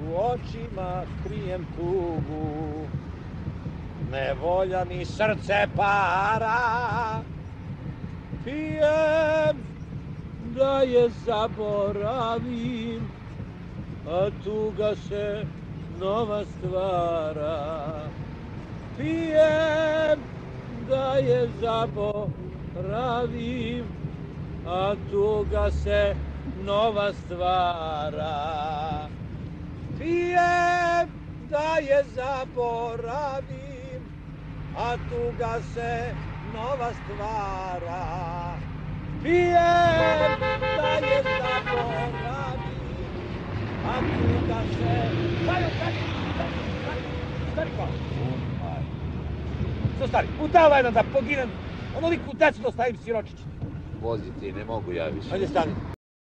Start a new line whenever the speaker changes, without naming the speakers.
u očima krijem tugu, nevolja mi srce para, pijem da je zaboravim, a tuga se nova stvara. Pijem da je zaboravim, a tuga se nova stvara. Pijem da je zaboravim, a tuga se nova stvara. Pijem da je zaboravim, a tuga se... Stari hvala. Što stari? Utavaj nam da poginem, onoliko decu da stavim siročić.
Vozi ti, ne mogu ja više.
Ajde stani.